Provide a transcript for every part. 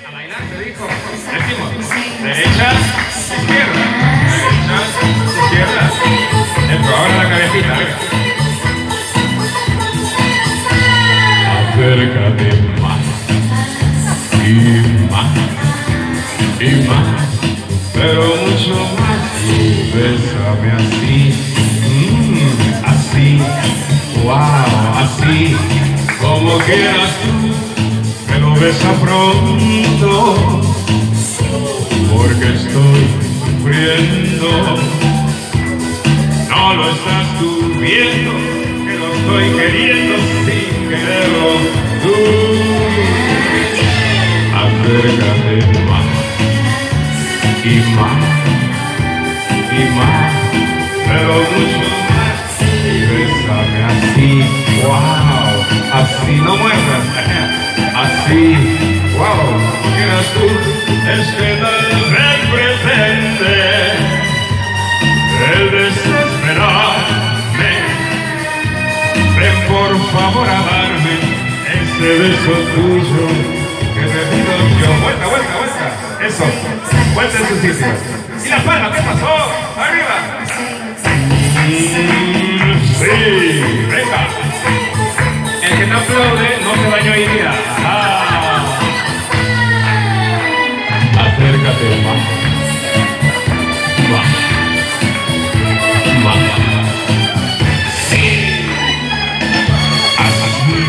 A bailar, te dijo. Decimos, derecha, izquierda, derecha, izquierda. Dentro, ahora la cabecita, venga. Acércate más y más y más, pero mucho más. Y bésame así, así, wow, así, como quieras tú. Me lo besa pronto, porque estoy sufriendo. No lo estás tú viendo, que lo estoy queriendo sin quererlo tú. Acércate más y más y más, pero mucho más. Y bésame así, wow, así, no muerdas, así, wow, como quieras tú. Es que tal vez pretende el desesperarme. Ven por favor a darme ese beso tuyo que te pido yo. Vuelta, vuelta, vuelta. Eso, vuelta en su sitio. ¿Y la palma? ¿Qué pasó? ¡Arriba! Sí, venga. El que te aplaude no se bañó hoy día. Acércate más. Más. Sí. Así.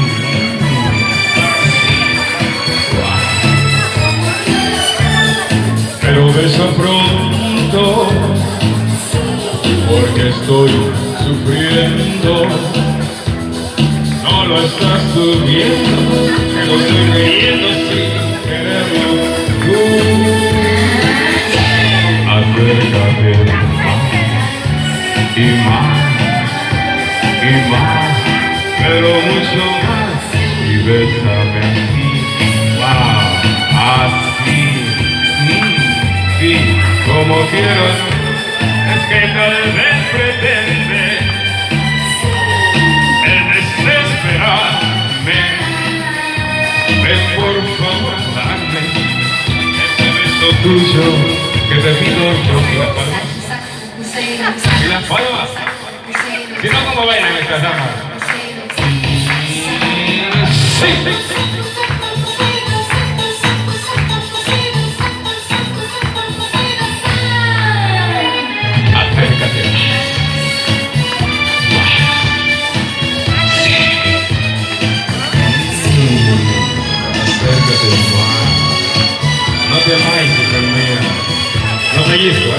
Pero besa pronto, porque estoy sufriendo. No lo estás tú viendo, que lo estoy queriendo sin quererlo tú. Acércate más y más y más, pero mucho más. Y bésame así, wow, así, sí, como quiero. Es que tal vez pretende el desesperarme. Ven por favor a darme ese beso tuyo que te pido yo. ¿Y las palmas? ¿Y las palmas? Si no, ¿cómo bailan estas damas? Sí. No te amáis, hija mía. No pellizco,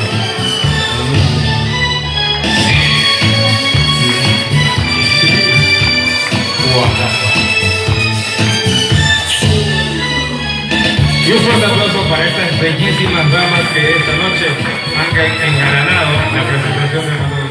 Y un fuerte aplauso para estas bellísimas damas que esta noche han engalanado la presentación de